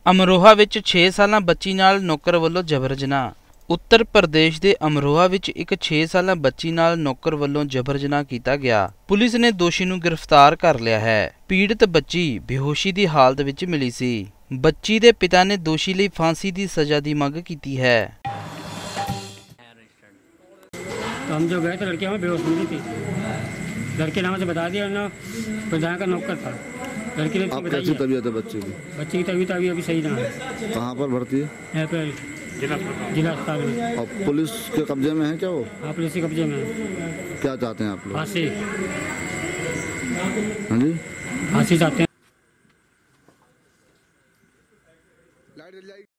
ਅਮਰੋਹਾ ਵਿੱਚ 6 ਸਾਲਾਂ ਬੱਚੀ ਨਾਲ ਨੌਕਰ ਵੱਲੋਂ ਜਬਰ ਜਨਾਹ। ਉੱਤਰ ਪ੍ਰਦੇਸ਼ ਦੇ ਅਮਰੋਹਾ ਵਿੱਚ ਇੱਕ 6 ਸਾਲਾਂ ਬੱਚੀ ਨਾਲ ਨੌਕਰ ਵੱਲੋਂ ਜਬਰ ਜਨਾਹ ਕੀਤਾ ਗਿਆ। ਪੁਲਿਸ ਨੇ ਦੋਸ਼ੀ ਨੂੰ ਗ੍ਰਿਫਤਾਰ ਕਰ ਲਿਆ ਹੈ। ਪੀੜਤ ਬੱਚੀ ਬੇਹੋਸ਼ੀ ਦੀ ਹਾਲਤ ਵਿੱਚ ਮਿਲੀ ਸੀ। ਬੱਚੀ ਦੇ ਪਿਤਾ ਨੇ ਦੋਸ਼ੀ ਲਈ ਫਾਂਸੀ ਦੀ सजा ਦੀ ਮੰਗ ਕੀਤੀ है। तो हम जो गए थे लड़कियाँ में बेहोश मिली थी। लड़के ने हमसे बता दिया ना, प्रधान का नौकर था। लड़की ने अब कैसी तबीयत है बच्चे की? बच्चे की तबीयत अभी सही ना है। कहाँ पर भर्ती है? यहाँ पे जिला अस्पताल में। और पुलिस के कब्जे में है क्या वो? हाँ, पुलिस के कब्जे में है। क्या चाहते हैं आप लोग? फांसी। हाँ जी, फांसी चाहते हैं।